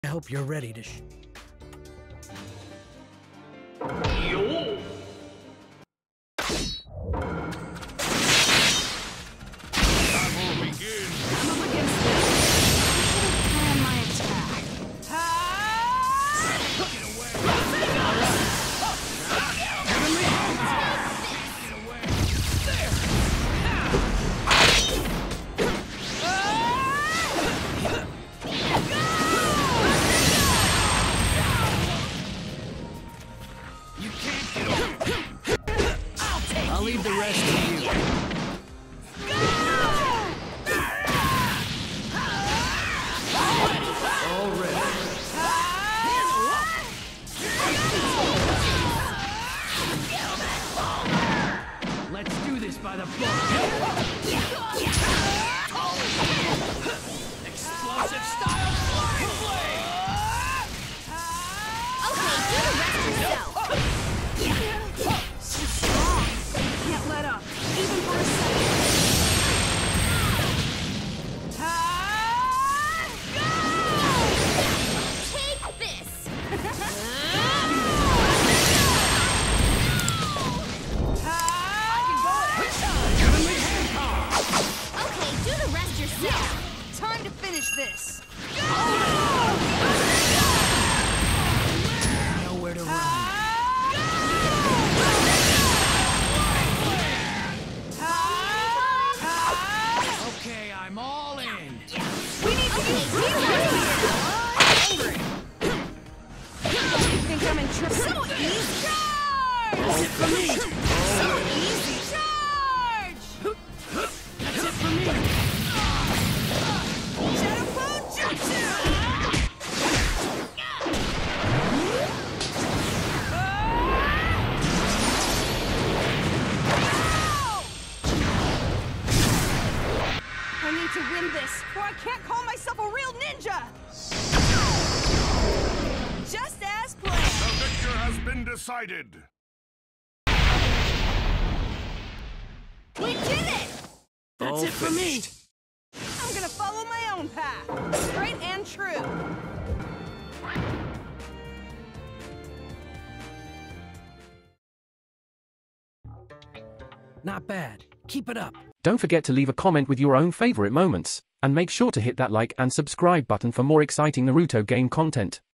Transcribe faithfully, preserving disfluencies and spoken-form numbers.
I hope you're ready to sh- Yo! Battle begins! I'm up against this. I should have planned my attack. Get away! Get away! There! You can't get away! I'll take I'll leave the rest to you. All ready. Let's do this by the book. explosive style flying blade! Okay, do the rest yourself. So strong. Can't let up, even for a second. Take this. Okay, do the rest yourself. Time to finish this. Nowhere to run. Okay, I'm all in. We need to get you angry. You think I'm in trouble? So easy. Charge! For me. So easy. Charge! That's it for me. Shadow Jutsu! I need to win this, or I can't call myself a real ninja! Just as planned! The victor has been decided. We did it! That's All it for me. finished. I'm gonna follow my own path, straight and true. Not bad. Keep it up. Don't forget to leave a comment with your own favorite moments, and make sure to hit that like and subscribe button for more exciting Naruto game content.